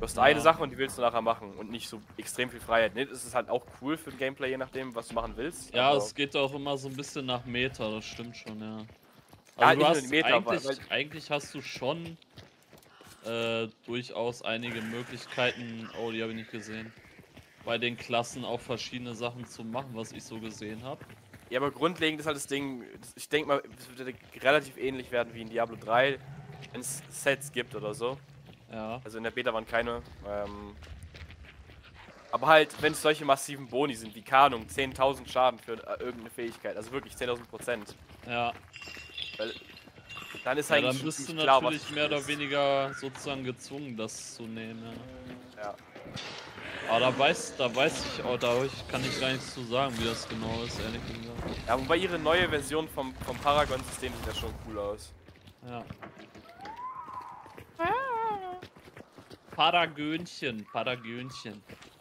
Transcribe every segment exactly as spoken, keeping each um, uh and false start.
hast Ja. eine Sache und die willst du nachher machen und nicht so extrem viel Freiheit. Nee, das ist halt auch cool für ein Gameplay, je nachdem, was du machen willst. Ja, aber es geht auch immer so ein bisschen nach Meta, das stimmt schon, ja. Ja, Also halt du nicht nur die hast Meta, weil- eigentlich, weil- eigentlich hast du schon äh, durchaus einige Möglichkeiten, oh, die habe ich nicht gesehen, bei den Klassen auch verschiedene Sachen zu machen, was ich so gesehen habe. Ja, aber grundlegend ist halt das Ding, das- ich denke mal, es wird relativ ähnlich werden wie in Diablo drei, wenn es Sets gibt oder so. Ja, Also in der Beta waren keine. Ähm, aber halt, wenn es solche massiven Boni sind, wie Kanung, zehntausend Schaden für äh, irgendeine Fähigkeit, also wirklich zehntausend Prozent, ja. dann ist Ja, eigentlich dann schon bist du ziemlich klar, was natürlich du mehr oder spielst. weniger sozusagen gezwungen, das zu nehmen, ja. Ja. Aber da weiß, da weiß ich auch, da ich- kann ich gar nichts zu sagen, wie das genau ist, ehrlich gesagt. Ja, wobei ihre neue Version vom, vom Paragon-System sieht ja schon cool aus. Ja. Paragönchen, Paragönchen.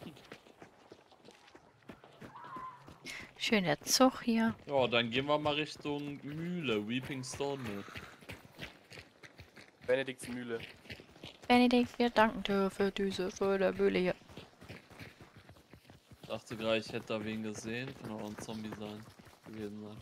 Schön der Zug hier. Ja, dann gehen wir mal Richtung Mühle, Weeping Stone Mill. Benedikts Mühle. Benedikt, wir danken dir für diese, für der Mühle hier. Dachte gerade, ich hätte da wen gesehen. Kann auch ein Zombie sein. Gewesen sein.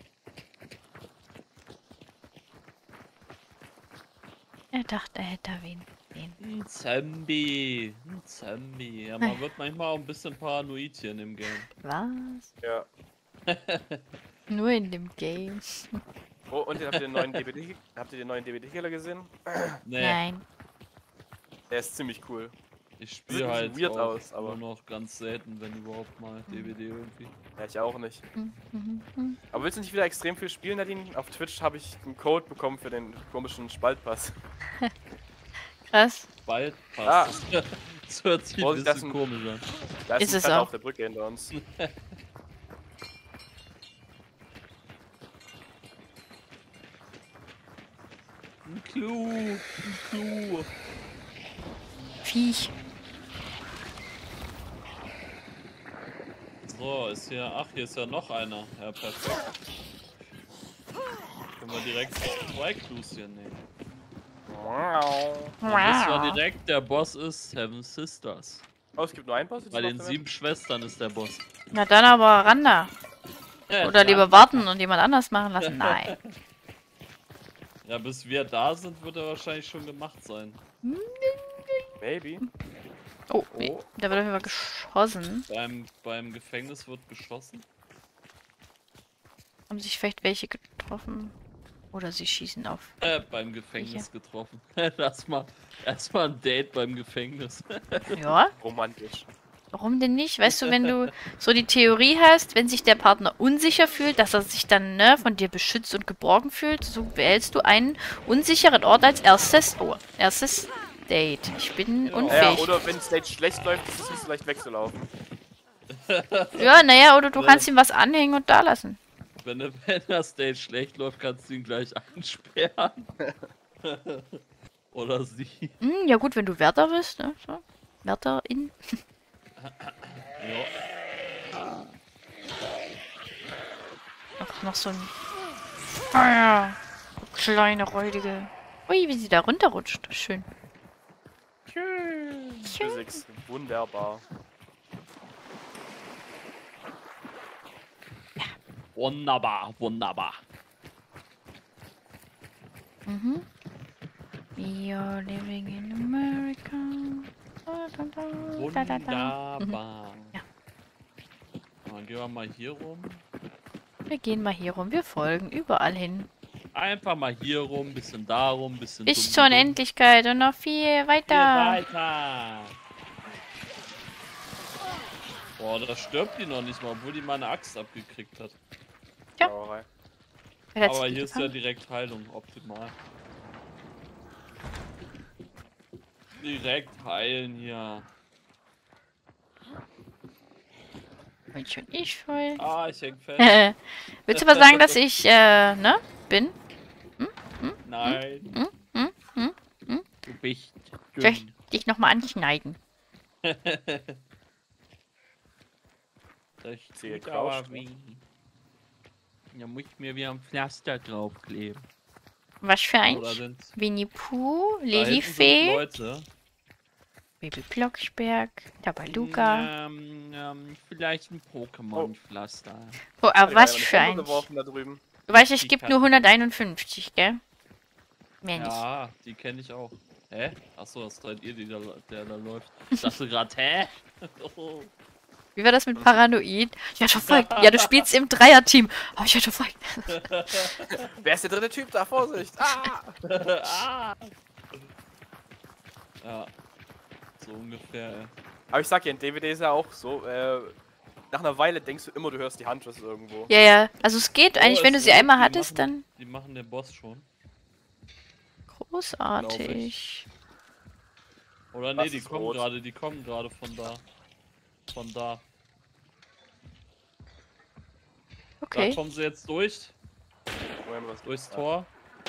Er dachte, er hätte da wen gesehen. Ein Zombie. Ein Zombie. Ja, man wird manchmal auch ein bisschen paranoid hier in dem Game. Was? Ja. Nur in dem Game. Oh, und habt ihr den neuen D B D, habt ihr den neuen D B D-Killer gesehen? Nee, Nein. Der ist ziemlich cool. ich Sieht spiele ein halt bisschen weird auch aus, aber- nur noch ganz selten, wenn überhaupt mal D V D irgendwie. Ja, ich auch nicht. Hm, hm, hm. Aber willst du nicht wieder extrem viel spielen, Nadine? Auf Twitch habe ich einen Code bekommen für den komischen Spaltpass. Krass. Bald Ah. passt. Das hört sich ein Vorsicht, das bisschen ist ein- komisch an. Da ist, Ist ein es Fetter auch. auf der Brücke hinter uns. Ein Clou. Ein Clou. Viech. So, ist hier. Ach, hier ist ja noch einer. Ja, perfekt. Können wir direkt zwei Clues hier nehmen. Dann wissen wir direkt, der Boss ist Seven Sisters. Oh, es gibt nur einen Boss? jetzt Bei noch den auf der sieben Schwestern ist der Boss. Na dann aber ran da. Ja, Oder lieber dann- warten und jemand anders machen lassen. Nein. Ja, bis wir da sind, wird er wahrscheinlich schon gemacht sein. Map? Maybe. Oh, wie? Oh. Da wird auf jeden Fall geschossen. Beim, beim Gefängnis wird geschossen. Haben sich vielleicht welche getroffen? Oder sie schießen auf. Äh, beim Gefängnis getroffen. Lass mal erstmal ein Date beim Gefängnis. Ja, Romantisch. warum denn nicht? Weißt du, wenn du so die Theorie hast, wenn sich der Partner unsicher fühlt, dass er sich dann ne, von dir beschützt und geborgen fühlt, so wählst du einen unsicheren Ort als erstes, oh, erstes Date. Ich bin Genau. Ja, unfähig. oder wenn Stage schlecht läuft, ist es nicht so leicht wegzulaufen. Ja, naja, oder du Ja. kannst ihm was anhängen und da lassen. Wenn, wenn das Date schlecht läuft, kannst du ihn gleich einsperren. Oder sie. Hm, ja gut, wenn du Wärter bist, ne? So. Wärterin. Ja. Ach, noch so ein... Ah ja. Kleine, räudige... Ui, wie sie da runterrutscht. Schön. Physics, wunderbar. Wunderbar, wunderbar. Mhm. You're living in America. Da, da, da, da, da, da. Wunderbar. Ja. Dann gehen wir mal hier rum. Wir gehen mal hier rum. Wir folgen überall hin. Einfach mal hier rum, bisschen da rum, bisschen Bis dumm zur dumm. Unendlichkeit und noch viel Hier weiter. weiter. Boah, da stirbt die noch nicht mal, obwohl die mal eine Axt abgekriegt hat. Ja. Sauerei. Wer hat's Aber die hier ist ja gefangen? direkt Heilung, optimal. Direkt heilen hier. Bin schon ich voll. Ah, ich häng fest. Willst du mal sagen, dass ich, äh, ne? Bin? Nein. Hm? Hm? Hm? Du bist Soll ich dünn. dich nochmal anschneiden? Das Zähl tut aber Krauscht, weh. Da muss ich mir wieder ein Pflaster draufkleben. Was für ein? Oder sind Winnie Pooh? da hinten sind Lilifee? Leute. Baby Blocksberg, Tabaluga. Ähm, ähm, vielleicht ein Pokémon-Pflaster. Oh, aber Ja, was eine für Bombe ein... geworfen da drüben. Du weißt, ich Die gebe kann- nur hunderteinundfünfzig, gell? Mehr nicht. Ja, die kenne ich auch. Hä? Achso, das seid ihr, die da, der da läuft. Ich dachte gerade, hä? Oh. Wie war das mit Paranoid? Ja, schon folgt. Ja, du spielst im Dreier-Team. Hab ich ja schon folgt. Wer ist der dritte Typ da? Vorsicht! Ah! Ah. Ja, so ungefähr, ey. Aber ich sag ja, in D V D ist ja auch so, äh, nach einer Weile denkst du immer, du hörst die Huntress irgendwo. Ja, ja. Also es geht eigentlich, Oh, wenn du es sie rot, einmal die hattest, machen, dann... Die machen den Boss schon. Großartig. Oder Was nee, die ist kommen rot? gerade, die kommen gerade von da. Von da. Da Okay. kommen sie jetzt durch, Moment, was- durchs Ja. Tor.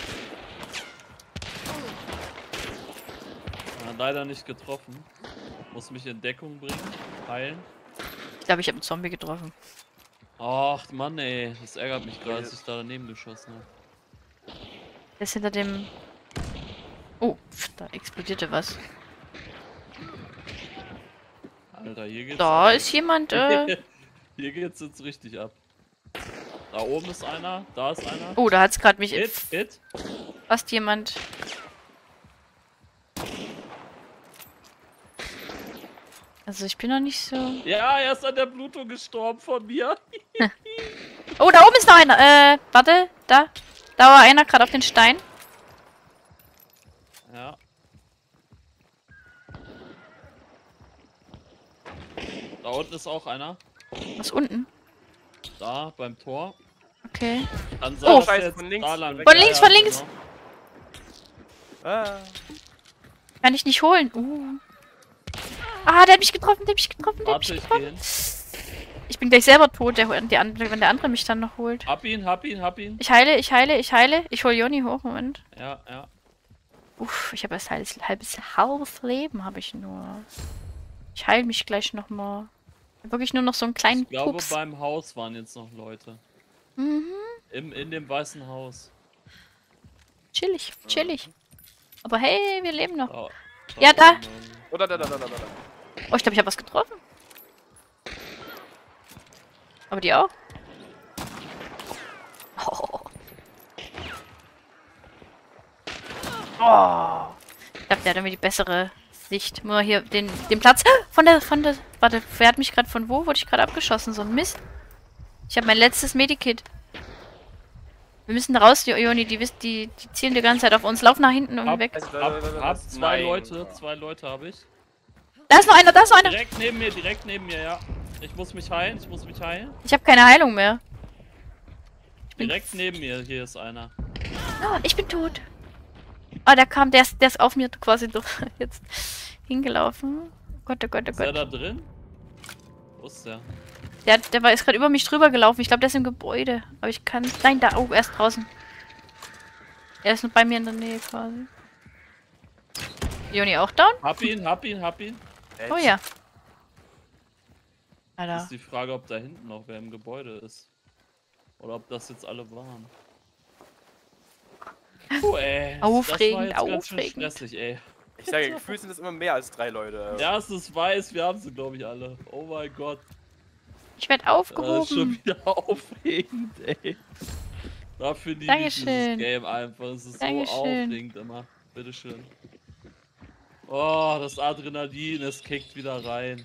Ja, leider nicht getroffen. Muss mich in Deckung bringen, heilen. Ich glaube, ich habe einen Zombie getroffen. Ach Mann ey, das ärgert mich gerade, dass ich da daneben geschossen habe. Der ist hinter dem... Oh, pf, da explodierte was. Alter, hier geht's Da ab. ist jemand, äh... Hier geht's jetzt richtig ab. Da oben ist einer, da ist einer. Oh, da hat's gerade mich Hit, Hit. fast jemand... Also ich bin noch nicht so... Ja, er ist an der Blutung gestorben von mir. Oh, da oben ist noch einer. Äh, warte, da. Da war einer gerade auf den Stein. Ja. Da unten ist auch einer. Was unten? Da, beim Tor. Okay. Dann Oh, dass er Scheiße, jetzt von links. da lang- Von links, von links. genau. Ah. Kann ich nicht holen. Uh. Ah, der hat mich getroffen, der hat mich getroffen, der hat Warte, mich ich getroffen. geh hin. Ich bin gleich selber tot, der, der, andere- wenn der andere mich dann noch holt. Hab ihn, hab ihn, hab ihn. Ich heile, ich heile, ich heile. Ich hol Joni hoch, Moment. Ja, ja. Uff, ich habe erst halbes, halbes, halbes Leben habe ich nur. Ich heile mich gleich nochmal. Wirklich nur noch so einen kleinen Ich glaube, Pups. beim Haus waren jetzt noch Leute. Mhm. Im, in dem weißen Haus. Chillig, chillig. Aber hey, wir leben noch. Da, Ja, da. oben, ähm, Oder da, da, da, da, da. da. Oh, ich glaube, ich habe was getroffen. Aber die auch? Oh. Oh. Ich glaube, der hat irgendwie die bessere Sicht. Nur hier den, den Platz. Von der, von der. Warte, wer hat mich gerade von wo? Wurde ich gerade abgeschossen? So ein Mist. Ich habe mein letztes Medikit. Wir müssen da raus, die Joni. Die, wiss- die, die zielen die ganze Zeit auf uns. Lauf nach hinten irgendwie Hab- weg. Also, da, da, da, Hab, da, hab das- zwei Nein. Leute, zwei Leute habe ich. Da ist noch einer, da ist noch einer. Direkt neben mir, direkt neben mir, ja. Ich muss mich heilen, ich muss mich heilen. Ich habe keine Heilung mehr. bin- Direkt neben mir, hier ist einer. Oh, ich bin tot. Ah, der kam, der ist, der ist auf mir quasi durch, jetzt hingelaufen. Oh Gott, oh Gott, oh Ist er Gott. da drin? Wo ist der? Der, der war ist gerade über mich drüber gelaufen. Ich glaube, der ist im Gebäude. Aber ich kann... Nein, da. Oh, er ist draußen. Er ist nur bei mir in der Nähe quasi. Joni auch down? Hab ihn, hab ihn, hab ihn. Oh ja. Ist Alter. die Frage, ob da hinten noch wer im Gebäude ist. Oder ob das jetzt alle waren. Puh, ey. Aufregend, das war jetzt ganz schön aufregend. stressig, ey. Ich sage, gefühlt sind es immer mehr als drei Leute. Ja, es ist weiß, wir haben sie, glaube ich, alle. Oh mein Gott. Ich werde Das ist schon aufgehoben. wieder aufregend, ey. Dafür liebe ich dieses Dankeschön. Game einfach. Es ist Dankeschön. so aufregend immer. Bitteschön. Oh, das Adrenalin, es kickt wieder rein.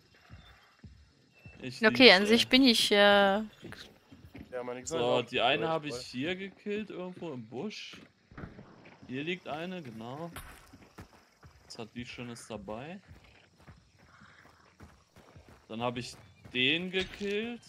Ich Okay, lieb's, an ey. sich bin ich... Äh, Ja, mal nichts So, die eine habe ich hier gekillt, irgendwo im Busch. Hier liegt eine, genau. Was hat die Schönes dabei? Dann habe ich den gekillt.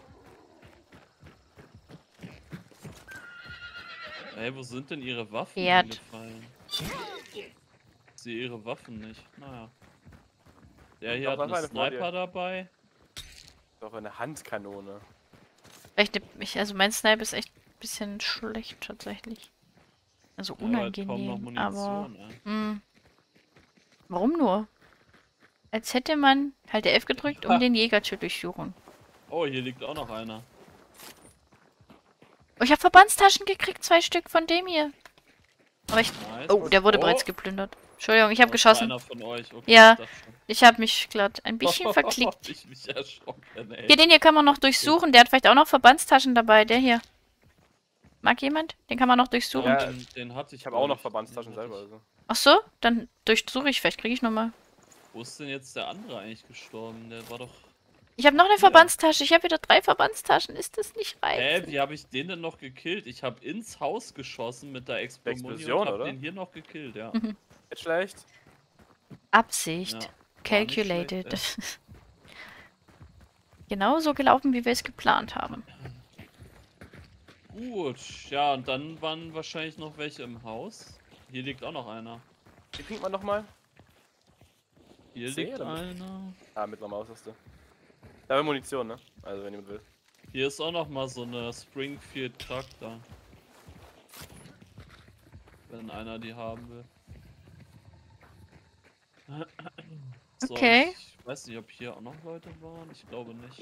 Ey, wo sind denn ihre Waffen Erd. hingefallen? Ich sehe ihre Waffen nicht. Naja. Der hier Doch, hat da einen war eine vor dir. Sniper dabei. Doch eine Handkanone. vielleicht, ne- ich, also mein Snipe ist echt ein bisschen schlecht tatsächlich. Also Ja, aber jetzt kaum noch unangenehm, aber... Munition, ey. Hm. Warum nur? Als hätte man halt der F gedrückt, um Ha. den Jäger zu durchsuchen. Oh, hier liegt auch noch einer. Oh, ich habe Verbandstaschen gekriegt, zwei Stück von dem hier. Aber ich... Nice. Oh, der wurde Oh, bereits geplündert. Entschuldigung, ich habe das war geschossen. einer von euch. Okay, Ja. ich dachte schon. Ich habe mich glatt ein bisschen verklickt. ich mich erschrocken, ey. Hier, den hier kann man noch durchsuchen. Der hat vielleicht auch noch Verbandstaschen dabei. Der hier. Mag jemand? Den kann man noch durchsuchen. Ja, den, den hatte ich Ich habe glaub auch noch ich. Verbandstaschen Den hatte selber. ich. Also. Ach so? Dann durchsuche ich. Vielleicht kriege ich nochmal. Wo ist denn jetzt der andere eigentlich gestorben? Der war doch... Ich habe noch eine Ja. Verbandstasche. Ich habe wieder drei Verbandstaschen. Ist das nicht Hä, reizend? wie habe ich den denn noch gekillt? Ich habe ins Haus geschossen mit der Explosion, Explosion, und hab oder? den hier noch gekillt, ja. Mhm. Nicht schlecht. Absicht. Ja, war nicht Calculated. schlecht, Genau so gelaufen, wie wir es geplant haben. Gut, ja, und dann waren wahrscheinlich noch welche im Haus. Hier liegt auch noch einer. Wie kriegt man nochmal? Hier C liegt oder mit- einer. Ah, mit einer Maus hast du. Da haben wir Munition, ne? Also wenn jemand will. Hier ist auch noch mal so eine Springfield Truck da. Wenn einer die haben will. So, Okay. Ich weiß nicht, ob hier auch noch Leute waren. Ich glaube nicht.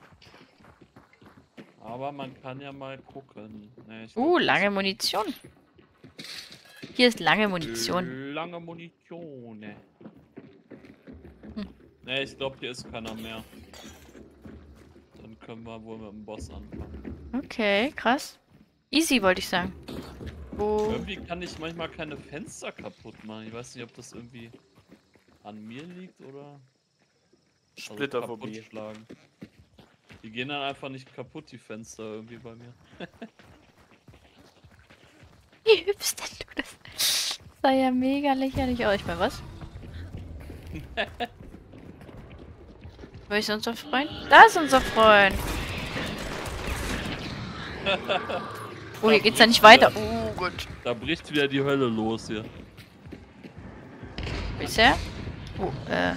Aber man kann ja mal gucken. Nee, ich Uh, glaub, lange Munition. Hier ist lange Munition. Äh, Lange Munition. Ne, Hm. nee, ich glaube, hier ist keiner mehr. Dann können wir wohl mit dem Boss anfangen. Okay, krass. Easy, wollte ich sagen. Wo... Irgendwie kann ich manchmal keine Fenster kaputt machen. Ich weiß nicht, ob das irgendwie an mir liegt oder... Also Splitterphobie. kaputtschlagen. Die gehen dann einfach nicht kaputt, die Fenster irgendwie bei mir. Wie hübsch denn du das? Sah ja mega lächerlich aus. Ich meine, was? Wo ist unser Freund? Da ist unser Freund. Oh, hier geht's ja nicht weiter. Oh Gott. Da bricht wieder die Hölle los hier. Bisher? Oh, äh.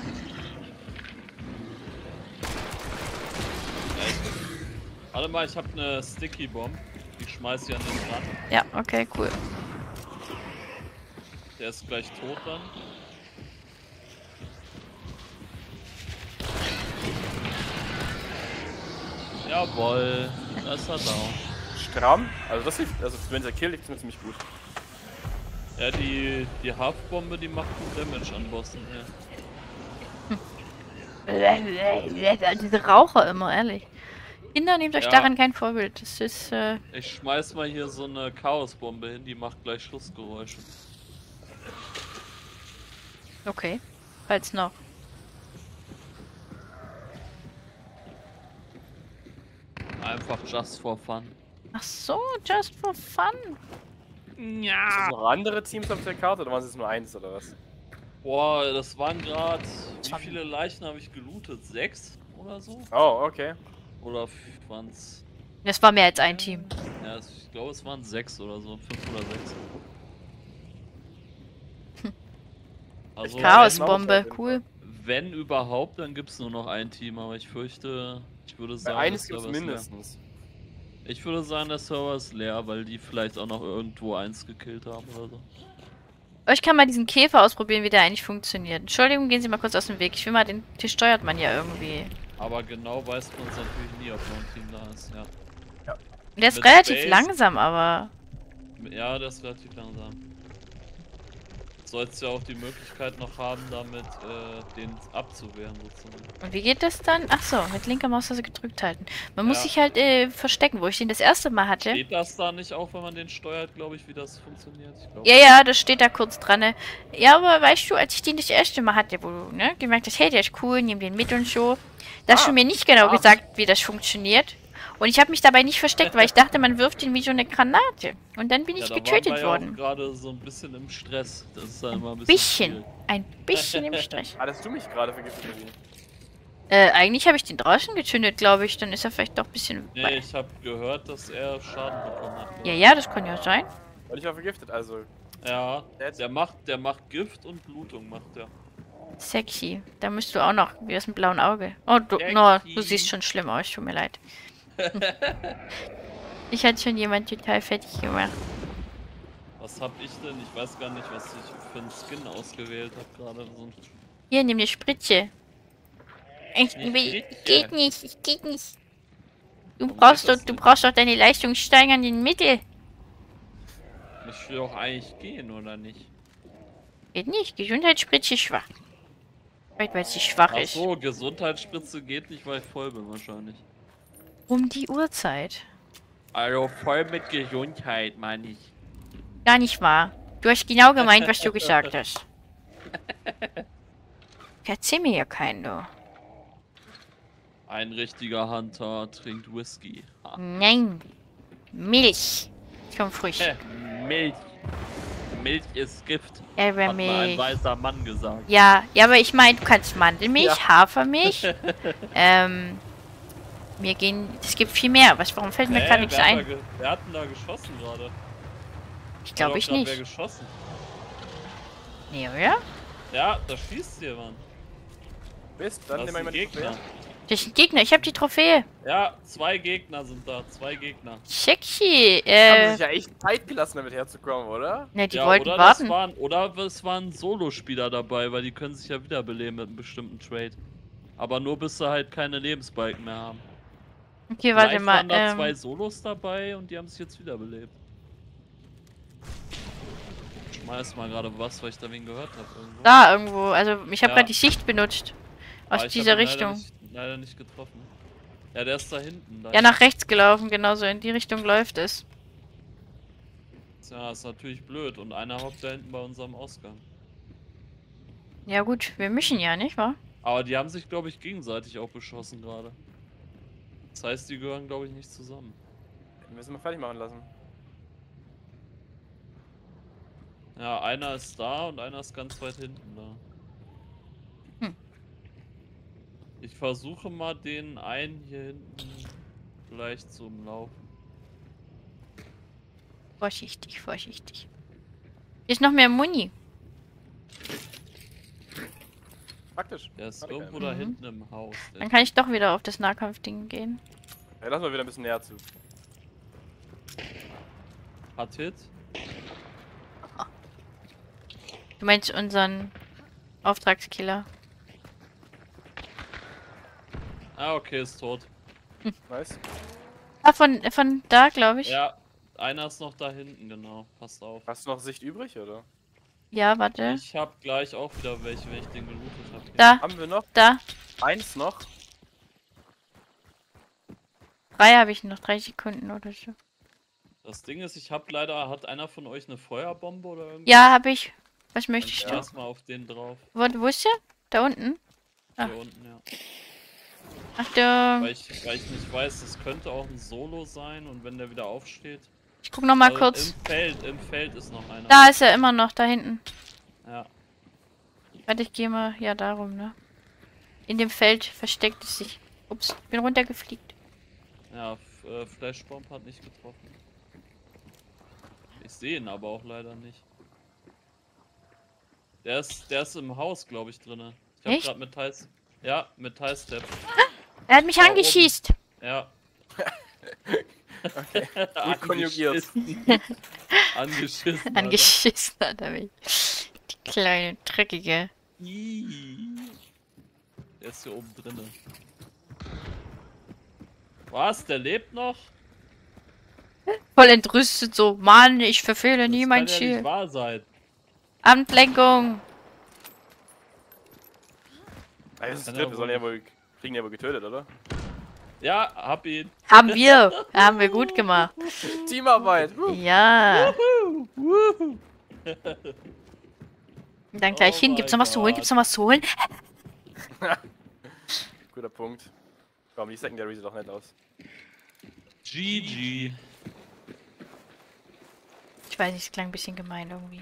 Warte mal, ich habe eine Sticky Bomb. Die schmeiß ich an den Rand. Ja, okay, cool. Der ist gleich tot dann. Jawohl, da ist er down. Stramm. Also das lief, also wenn der Kill liegt mir ziemlich gut. Ja, die, die Haftbombe, die macht gut Damage an Bossen hier. Diese Raucher immer, ehrlich. Kinder, nehmt euch Ja. daran kein Vorbild. Das ist, äh... Ich schmeiß mal hier so eine Chaosbombe hin, die macht gleich Schussgeräusche. okay. Falls noch. Einfach just for fun. Ach so, just for fun. Ja. Sind noch andere Teams auf der Karte oder waren es jetzt nur eins oder was? Boah, das waren gerade. Wie Zwanzig. viele Leichen habe ich gelootet? Sechs oder so? Oh, okay. Oder waren's? Das war mehr als ein Team. Ja, es- ich glaube, es waren sechs oder so. Fünf oder sechs. Also, Chaosbombe, wenn- cool. wenn überhaupt, dann gibt es nur noch ein Team, aber ich fürchte, ich würde Bei sagen, eines der gibt es Server ist leer. mindestens. Ich würde sagen, der Server ist leer, weil die vielleicht auch noch irgendwo eins gekillt haben oder so. Ich kann mal diesen Käfer ausprobieren, wie der eigentlich funktioniert. Entschuldigung, gehen Sie mal kurz aus dem Weg. Ich will mal, den, den steuert man ja irgendwie. Aber genau weiß man es natürlich nie, ob noch ein Team da ist, ja. Der ist Mit relativ Space. langsam, aber... Ja, das ist relativ langsam. Sollst ja auch die Möglichkeit noch haben, damit äh, den abzuwehren sozusagen. Und wie geht das dann? Ach so, mit linker Maustaste gedrückt halten. Man muss Ja. sich halt äh, verstecken, wo ich den das erste Mal hatte. Steht das da nicht auch, wenn man den steuert, glaube ich, wie das funktioniert? Ich glaub, Ja, ja, das steht da kurz dran. Ne? Ja, aber weißt du, als ich den das erste Mal hatte, wo du ne, gemerkt hast, hey, der ist cool, nimm den mit und so, da hast Ah. du mir nicht genau Ah. gesagt, wie das funktioniert. Und ich habe mich dabei nicht versteckt, weil ich dachte, man wirft ihn wie so eine Granate. Und dann bin ja, ich da getötet waren wir worden. Ja auch gerade so ein bisschen im Stress. Das ist dann immer ein bisschen. Bisschen. schwierig. Ein bisschen im Stress. Hattest du mich gerade vergiftet, Nadine? Äh, eigentlich habe ich den draußen gezündet, glaube ich. Dann ist er vielleicht doch ein bisschen... Nee, ich habe gehört, dass er Schaden bekommen hat. Ja, ja, das kann ja sein. Und ich war vergiftet, also. Ja, Jetzt? der macht, der macht Gift und Blutung macht der. Sexy. Da musst du auch noch, wie aus dem blauen Auge. Oh, du, no, Sexy. du siehst schon schlimm aus, tut mir leid. Ich hatte schon jemand total fertig gemacht. Was hab ich denn? Ich weiß gar nicht, was ich für einen Skin ausgewählt habe gerade. So ein Hier, nimm eine Spritze. Ich, Eine will- Spritze? geht nicht, es geht nicht. Du Warum brauchst geht doch, das du nicht? brauchst doch deine leistungssteigernden Mittel. eine Ich will auch eigentlich gehen, oder nicht? Geht nicht. Gesundheitsspritze schwach. Vielleicht, weil sie schwach Ach ist. so, Gesundheitsspritze geht nicht, weil ich voll bin wahrscheinlich. Um die Uhrzeit. Also voll mit Gesundheit, meine ich. Gar nicht wahr. Du hast genau gemeint, was du gesagt hast. Erzähl mir ja keinen, du. Ein richtiger Hunter trinkt Whisky. Ha. Nein. Milch. Schon frisch. Hä, Milch. Milch ist Gift, Er wäre hat mal ein Milch. weißer Mann gesagt. Ja, ja, aber ich meine, du kannst Mandelmilch, Ja. Hafermilch. ähm, mir gehen. Es gibt viel mehr. Was, warum fällt mir Hä, gerade nichts wer hat ein? da ge- Wer hat denn da geschossen gerade? Ich Hat glaube doch ich grad Wer nicht. geschossen? Nee, oder? Ja, da schießt jemand. Mist, dann Das nehmen ist wir ein mal die Gegner. Trophäe. Das ist ein Gegner. Ich habe die Trophäe. Ja, zwei Gegner sind da. Zwei Gegner. Sexy. Haben sie Äh, sich ja echt Zeit gelassen, damit herzukommen, oder? ne, die ja, wollten oder warten. Das waren, oder es waren Solospieler dabei, weil die können sich ja wiederbeleben mit einem bestimmten Trade. Aber nur bis sie halt keine Lebensbalken mehr haben. Okay, warte Vielleicht mal. waren da zwei Ähm, Solos dabei und die haben sich jetzt wiederbelebt. Ich schmeiß mal gerade was, weil ich da wen gehört habe. Irgendwo. da irgendwo. Also, ich habe Ja. gerade die Sicht benutzt. Aus Aber ich dieser hab ihn leider Richtung. Nicht, leider nicht getroffen. Ja, der ist da hinten. Da Ja, nach rechts gelaufen. Genauso in die Richtung läuft es. Ja, ist natürlich blöd. Und einer hockt da hinten bei unserem Ausgang. Ja, gut. Wir mischen ja, nicht wahr? Aber die haben sich, glaube ich, gegenseitig auch beschossen gerade. Das heißt, die gehören, glaube ich, nicht zusammen. Den müssen wir fertig machen lassen. Ja, einer ist da und einer ist ganz weit hinten da. Hm. Ich versuche mal den einen hier hinten vielleicht zu umlaufen. Vorsichtig, vorsichtig. Hier ist noch mehr Muni. Praktisch. Der ist Warte, irgendwo Mhm. da hinten im Haus. Der Dann kann ich doch wieder auf das Nahkampfding gehen. Ja, lass mal wieder ein bisschen näher zu. hat Hit. Du meinst unseren Auftragskiller? Ah, okay, ist tot. Nice. Ah, von, von da, glaube ich. Ja. Ja, einer ist noch da hinten, genau. Passt auf. Hast du noch Sicht übrig, oder? Warte. Ich hab gleich auch wieder welche, wenn ich den gelootet hab. Da, Haben wir noch? da. Eins noch? Drei habe ich noch. Drei Sekunden oder so. Das Ding ist, ich hab leider, hat einer von euch eine Feuerbombe oder irgendwas? Ja, habe ich. Was möchtest Ja. du? Erstmal auf den drauf. Wo, wo ist der? Da unten? Ah. Hier unten, ja. Achtung. Weil ich, weil ich nicht weiß, das könnte auch ein Solo sein und wenn der wieder aufsteht. Ich guck noch mal Also kurz. Im Feld, im Feld ist noch einer. Da ist er immer noch, da hinten. Ja. Warte, ich gehe mal. Ja, darum, ne? In dem Feld versteckt es sich. Ups, bin runtergefliegt. Ja, F äh, Flashbomb hat nicht getroffen. Ich sehe ihn aber auch leider nicht. Der ist, der ist im Haus, glaube ich, drinne. Ich habe Echt? gerade Metall... Ja, Metallstep. Er hat mich Da angeschießt. Ja. Gut konjugiert. Angeschissen. Angeschissen. Alter. Angeschissen hat er mich. Die kleine, dreckige. Ih. Der ist hier oben drinne. Was? Der lebt noch? Voll entrüstet so. Mann, ich verfehle Das nie mein kann ja nicht Ziel. wahr sein. Abendlenkung. Ah, das ist Kann dritt, ja wir sollen wohl- ja wohl. Kriegen ja wohl getötet, oder? Ja, hab ihn. Haben wir. Haben wir gut gemacht. Teamarbeit! Huh. Ja. Wuhu, wuhu. Und dann gleich Oh hin. Gibt's mein noch was zu holen? Gott. Gibt's noch was zu holen? Guter Punkt. Komm, die Secondary sieht doch nett aus. G G. Ich weiß nicht, es klang ein bisschen gemein irgendwie.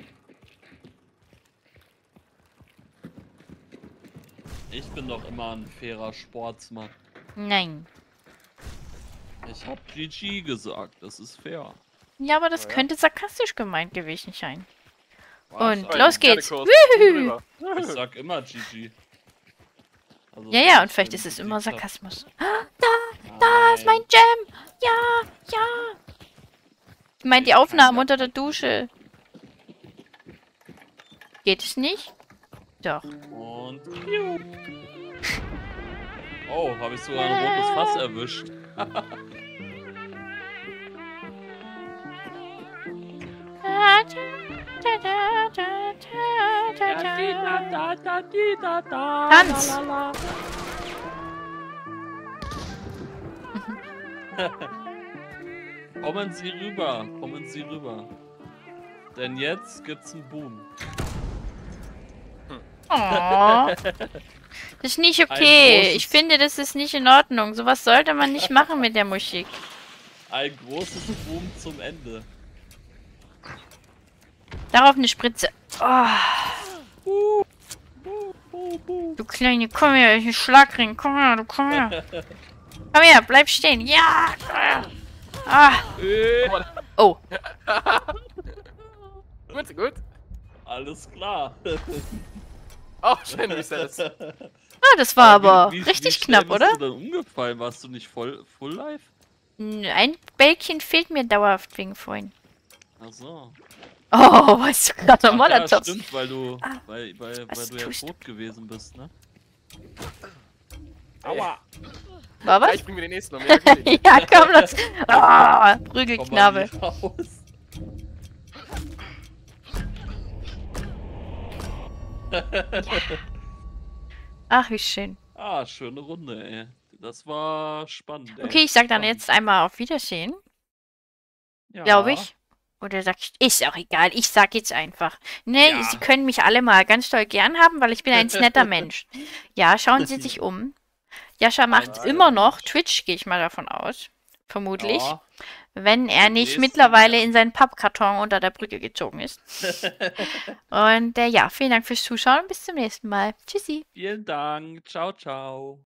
Ich bin doch immer ein fairer Sportsmann. Nein. Ich hab G G gesagt, das ist fair. Ja, aber das Oh ja. könnte sarkastisch gemeint gewesen sein. War Und ich auch. los geht's. Pferdekurs. Wuhu. Drüber. Ich sag immer G G. Also, Ja, wenn ja, ich und vielleicht den ist es immer besiegt hab. Sarkasmus. Ah, da, da ist mein Jam. Ja, ja. Ich meine, die Ich kann Aufnahmen das unter der Dusche. Geht es nicht? Doch. Und. Piu. Oh, habe ich sogar ein rotes Fass erwischt. Ah, Tanz! Kommen Sie rüber, kommen Sie rüber. Denn jetzt gibt's einen Boom. Oh. Das ist nicht okay. Ich finde, das ist nicht in Ordnung. Sowas sollte man nicht machen mit der Musik. Ein großes Boom zum Ende. Darauf eine Spritze. Oh. Du kleine, komm her, ich Schlagring, komm her, du komm her. Komm her, bleib stehen. Ja! Ah. Oh. Gut, gut. Alles klar. Oh, schön Reset. Ah, das war aber Wie- wie- richtig wie schnell knapp, bist oder? Du dann umgefallen? Warst du nicht voll, full life? Ein Bällchen fehlt mir dauerhaft wegen vorhin. Ach so. Oh, weißt du gerade Ach nochmal ja, das stimmt, weil du, Ah, weil, weil, was weil du ja tust du? tot gewesen bist, ne? Aua. War Ja, was? ich bring mir den nächsten um. Ja, gut. Ja, komm, los. Ah, Komm mal Prügelknabe. nicht raus. Ach, wie schön. Ah, schöne Runde, ey. Das war spannend, ey. Okay, ich sag dann Spannend. jetzt einmal auf Wiedersehen, Ja. glaube ich. Oder sag ich, ist auch egal, ich sag jetzt einfach. Ne, Ja. Sie können mich alle mal ganz toll gern haben, weil ich bin ein netter Mensch. Ja, schauen Sie sich um. Jascha macht Nein. immer noch Twitch, gehe ich mal davon aus. Vermutlich. Ja. Wenn er nicht Nächsten, mittlerweile ja. in seinen Pappkarton unter der Brücke gezogen ist. Und äh, ja, vielen Dank fürs Zuschauen und bis zum nächsten Mal. Tschüssi. Vielen Dank. Ciao, ciao.